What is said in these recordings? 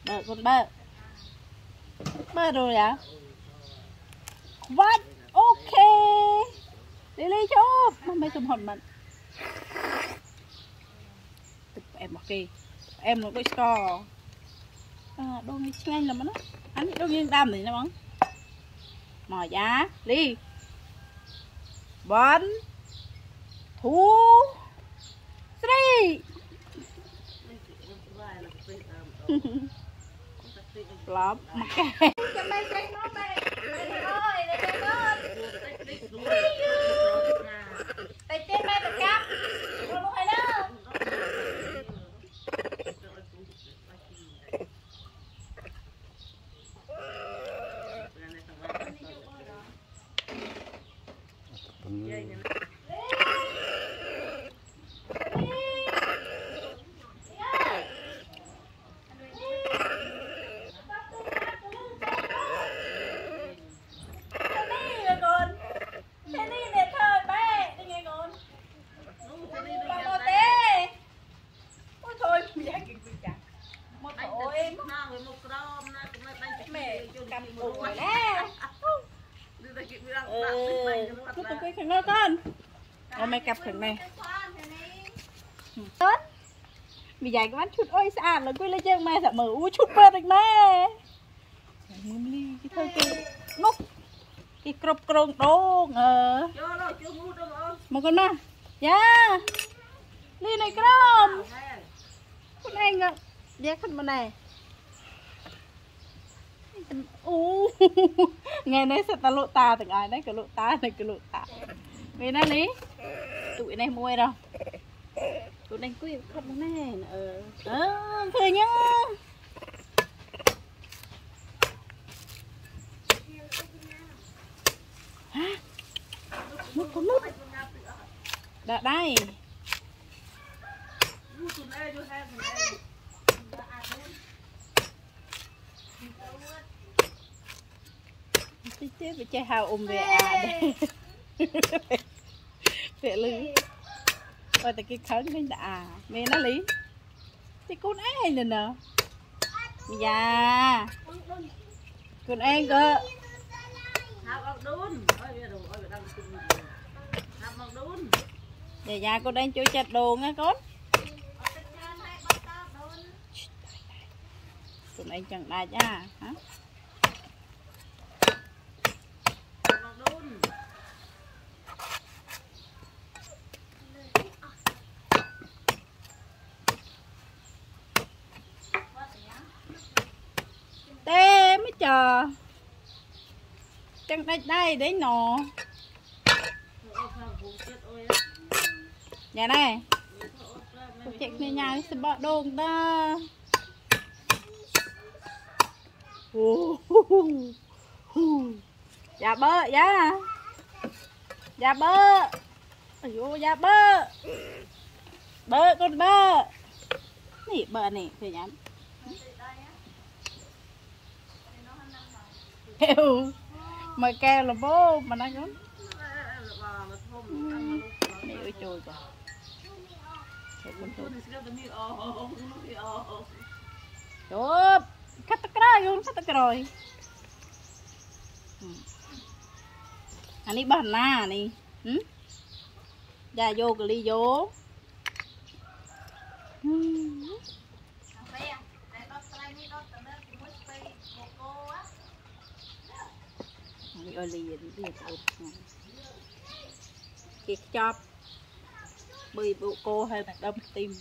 bơ con bơ rồi à what ok đi lấy chốt mà mấy tụi hồn mình em ok em nó có score đôi như nhanh là nó anh đôi như đam thì nó bắn mò giá đi bắn thú three lắm okay. Con mày cặp thằng này tốt vì vậy các bạn chút ôi xa là quên lấy chân mày sợ mở chút bơ được mẹ cái thôi cái nút cái crop crong đôn mà con ma dạ ly này crom con anh ạ dạ khăn mà này nghe này sẽ ta lộ ta từng ai đấy cái lộ ta này cái lộ ta về nó lý tụi này mua đâu tụi này quý không này thôi nhá hả nút có nút đã đây tiếp chơi hào về đây về lư rồi tại cái khấn cái đã mẹ nó lý thì con ai nè nè dạ con ăn cơ dạ dạ con đang chơi chặt đồ nghe con anh chẳng đại nha hả tê mới chờ chẳng đây đây đấy nọ nhà này cuộc chạy về nhà sẽ bỏ đồ ta dạ bơ dạ dạ bơ ôi dạ bơ bơ con bơ nè bơ này thì nhắn kêu mày kêu là bố mà nó giống mẹ ơi trời kìa chụp cắt tắc rồi anh đi bàn na này ra vô cái ly vô đi ơi ly đi kẹt chóp bơi bộ cô hay là đâm tim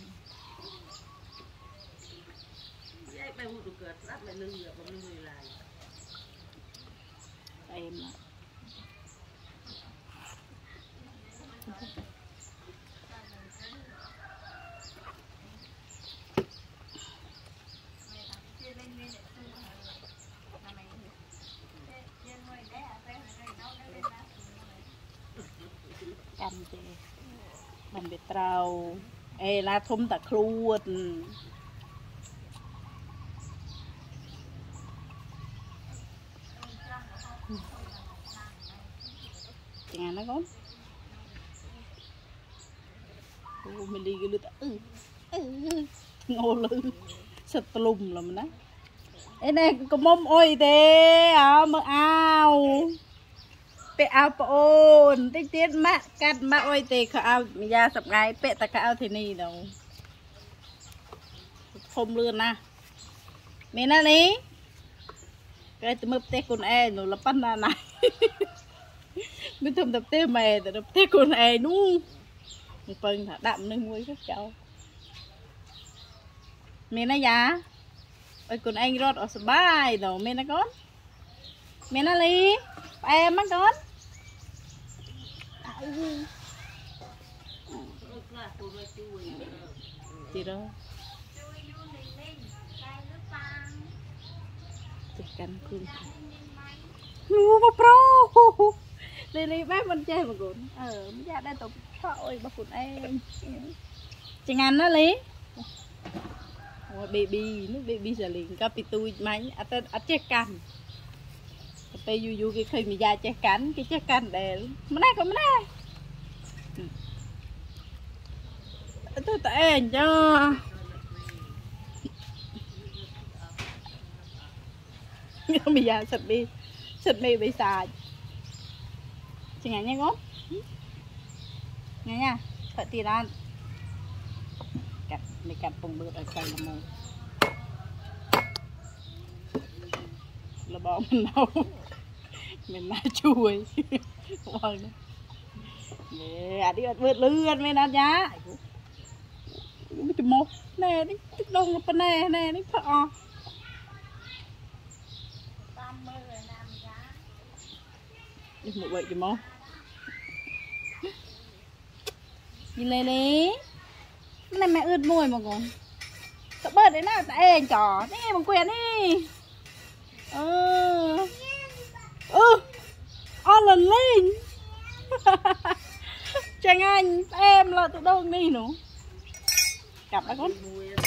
em ăn chị mình bị trâu ê la thum ta luôn chả nó gốm mình đi cái lưỡi ngô lư sật lùm là mình đó Ê này có mông ôi thế à mơ ao pe ao ôn tích tiết mát cắt mát ôi thế khả ao ra sập ngay pe ta khả ao thế này đâu không lươn na mẹ na ní cái tụi mập tê con e nó là pan na này mới thầm tập tê mè tập tê con e nu một phần thả đạm nâng muối các cháu mẹ na giá ôi con anh rót ở sân bay đâu mẹ na con mẹ na lý em á con chị đó chụp cánh khuyên nua mà pro lý bác mình chơi mà cũng mới ra đây tụi thôi bà phụt em chị ngàn nó lý baby nó baby sẽ liền có bị tôi máy ở chết canh bây giờ cái khi mình ra chết cánh cái chết canh để mà này còn mà này tôi tệ cho bây giờ sạch đi bị xài chị ngàn nha con nghe nha thật tiền ăn mình cắt bông bự ở cây là mù là bỏ mình đâu mình là chui vâng đi vượt lươn mấy anh giá một nè đi tức đông nó nè nè đi phở đi một vậy chùm nhìn lên đi này mẹ ướt môi mà còn cậu bớt đấy nào tại anh trò thế bằng quyền đi on lần lên chàng anh em là tụi đâu đi nữa cặp đã con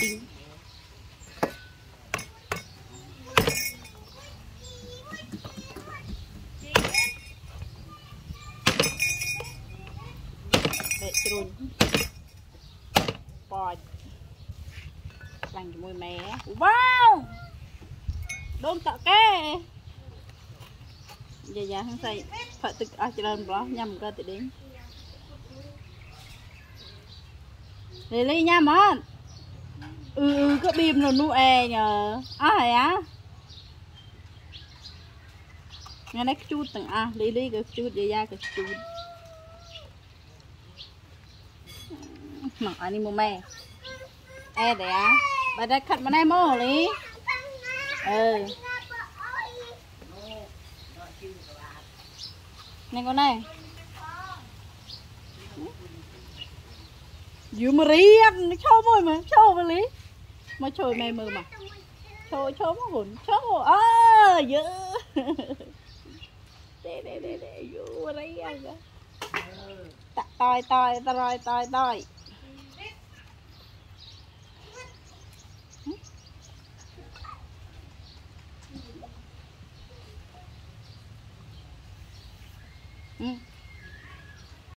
để rồi bò lành cái mùi mè wow đôn tạo cái giờ thằng say phải tự ở trên đó nhầm cơ tự đến Lily nha món có bìm rồi nu e nhờ ai á nghe nói chút từng Lily cái chút về da cái chút mặc anh mua mè e để á bà đã khát mà này mò lý này con này dữ mà riêng nó cho môi mà cho mà lý mà trời mày mơ mà cho mà hồn cho dữ để dữ mà riêng toi